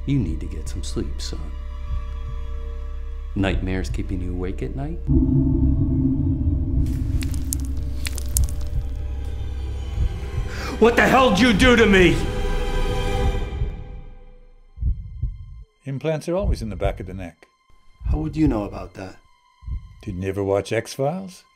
You need to get some sleep, son. Nightmares keeping you awake at night? What the hell did you do to me? Implants are always in the back of the neck. How would you know about that? Didn't you ever watch X-Files?